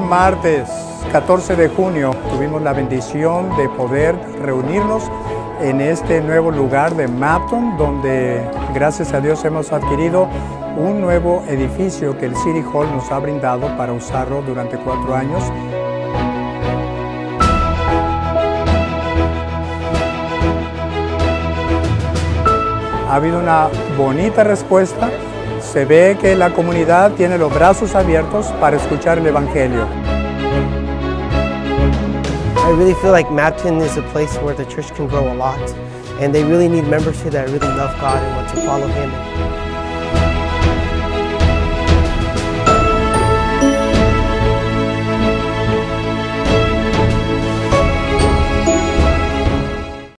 martes 14 de junio tuvimos la bendición de poder reunirnos en este nuevo lugar de Mapton, donde gracias a Dios hemos adquirido un nuevo edificio que el City Hall nos ha brindado para usarlo durante 4 años. Ha habido una bonita respuesta. Se ve que la comunidad tiene los brazos abiertos para escuchar el Evangelio. I really feel like Mapton is a place where the church can grow a lot, and they really need members here that really love God and want to follow Him.